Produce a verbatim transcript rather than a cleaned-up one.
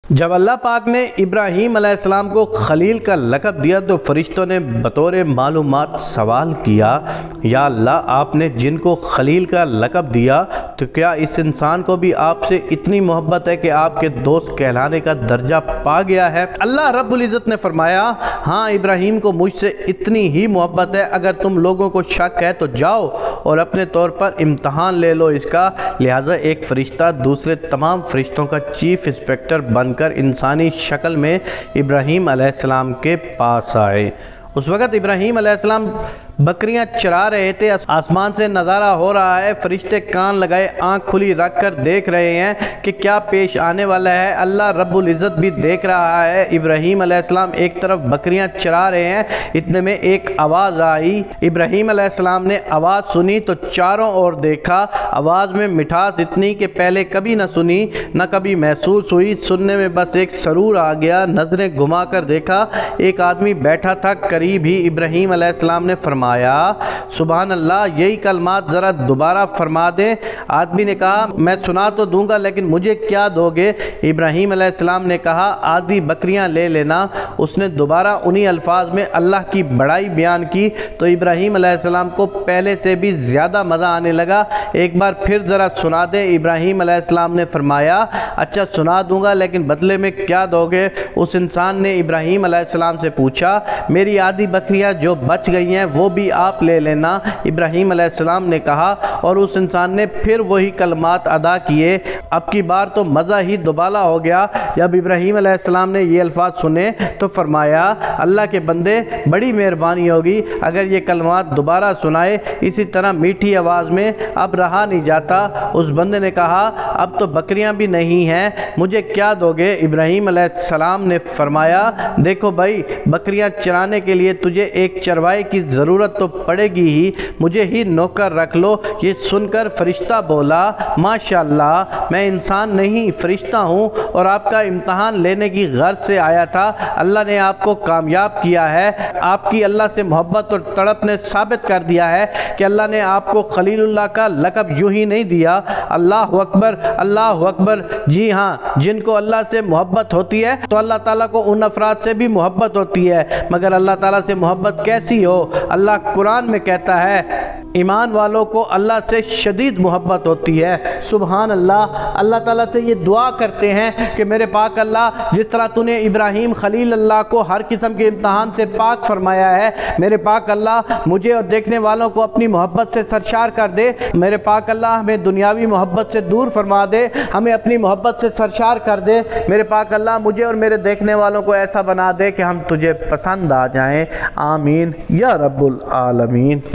جب اللہ پاک نے ابراہیم علیہ السلام کو خلیل کا لقب دیا تو فرشتوں نے بطور معلومات سوال کیا، یا اللہ آپ نے جن کو خلیل کا لقب دیا تو کیا اس انسان کو بھی آپ سے اتنی محبت ہے کہ آپ کے دوست کہلانے کا درجہ پا گیا ہے؟ اللہ رب العزت نے فرمایا، ہاں ابراہیم کو مجھ سے اتنی ہی محبت ہے، اگر تم لوگوں کو شک ہے تو جاؤ اور اپنے طور پر امتحان لے لو اس کا۔ لہٰذا ایک فرشتہ دوسرے تمام فرشتوں کا چیف انسپیکٹر بن کر انسانی شکل میں ابراہیم علیہ السلام کے پاس آئے۔ اس وقت ابراہیم علیہ السلام بکریاں چرا رہے تھے، آسمان سے نظارہ ہو رہا ہے، فرشتے کان لگائے آنکھ کھلی رکھ کر دیکھ رہے ہیں کہ کیا پیش آنے والا ہے۔ اللہ رب العزت بھی دیکھ رہا ہے۔ ابراہیم علیہ السلام ایک طرف بکریاں چرا رہے ہیں، اتنے میں ایک آواز آئی۔ ابراہیم علیہ السلام نے آواز سنی تو چاروں اور دیکھا، آواز میں مٹھاس اتنی کہ پہلے کبھی نہ سنی نہ کبھی محسوس ہوئی، سننے میں بس ایک سرور آ گیا۔ نظریں گھما کر دیکھا، ایک آدمی بیٹھا تھا قریب ہی۔ ابراہیم علیہ السلام نے فرمایا، سبحان اللہ، یہی کلمات ذرا دوبارہ فرما دیں۔ آدمی نے کہا، میں سنا تو دوں گا لیکن مجھے کیا دو گے؟ ابراہیم علیہ السلام نے کہا، آدھی بکریاں لے لینا۔ اس نے دوبارہ انہی الفاظ میں اللہ کی بڑائی بیان کی تو ابراہیم علیہ السلام کو پہلے سے بھی زیادہ مزہ آنے لگا۔ ایک بار پھر ذرا سنا دیں۔ ابراہیم علیہ السلام نے فرمایا، اچھا سنا دوں گا لیکن بدلے میں کیا دو گے؟ اس انسان نے ابراہیم علیہ السلام سے پوچھا، میری آدھی بکریاں جو بچ گئی ہیں وہ بھی آپ لے لینا۔ ابراہیم علیہ السلام نے کہا اور اس انسان نے پھر وہی کلمات ادا کیے۔ اب کی بار تو مزہ ہی دوبالا ہو گیا۔ جب ابراہیم علیہ السلام نے یہ الفاظ سنے تو فرمایا، اللہ کے بندے بڑی مہربانی ہوگی اگر یہ کلمات دوبارہ سنائے اسی طرح میٹھی آواز میں، اب رہا نہیں جاتا۔ اس بندے نے کہا، اب تو بکریاں بھی نہیں ہیں، مجھے کیا دو گے؟ ابراہیم علیہ السلام نے فرمایا، دیکھو بھائی، بکریاں چرانے کے لیے تجھے ایک چرواہے کی ضرورت تو پڑے گی ہی، مجھے ہی نوکر رکھ لو۔ یہ سن کر فرشتہ بولا، ماشاءاللہ، میں انسان نہیں فرشتہ ہوں اور آپ کا امتحان لینے کی غرض سے آیا تھا۔ اللہ نے آپ کو کامیاب کیا ہے۔ آپ کی اللہ سے محبت اور تڑپ نے ثابت کر دیا ہے کہ اللہ نے آپ کو خلیل اللہ کا لقب یوں ہی نہیں دیا۔ اللہ اکبر، اللہ اکبر۔ جی ہاں، جن کو اللہ سے محبت ہوتی ہے تو اللہ تعالیٰ کو ان افراد سے بھی محبت ہوتی ہے، مگر اللہ تعالیٰ سے محبت کیسی ہو؟ اللہ قرآن میں کہتا ہے، ایمان والوں کو اللہ سے شدید محبت ہوتی ہے۔ سبحان اللہ۔ اللہ تعالیٰ سے یہ دعا کرتے ہیں کہ میرے پاک اللہ، جس طرح تو نے ابراہیم خلیل اللہ کو ہر قسم کے امتحان سے پاک فرمایا ہے، میرے پاک اللہ مجھے اور دیکھنے والوں کو اپنی محبت سے سرشار کر دے۔ میرے پاک اللہ ہمیں دنیاوی محبت سے دور فرما دے، ہمیں اپنی محبت سے سرشار کر دے۔ میرے پاک اللہ مجھے اور میرے دیکھنے والوں کو ایسا بنا دے کہ ہم تجھے پسند آ جائیں۔ آمین یا رب العالمین۔